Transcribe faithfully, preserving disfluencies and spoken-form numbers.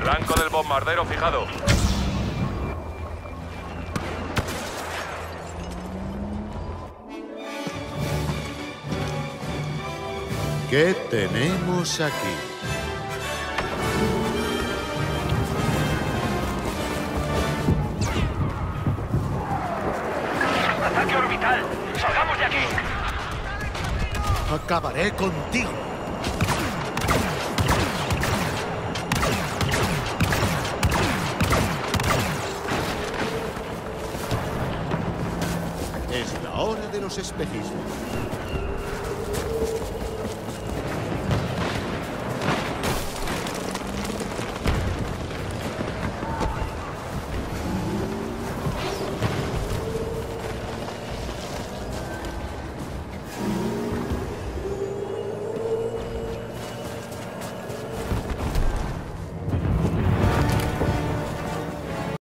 Blanco del bombardero fijado. ¿Qué tenemos aquí? ¡Ataque orbital! ¡Salgamos de aquí! Acabaré contigo. Es la hora de los espejismos.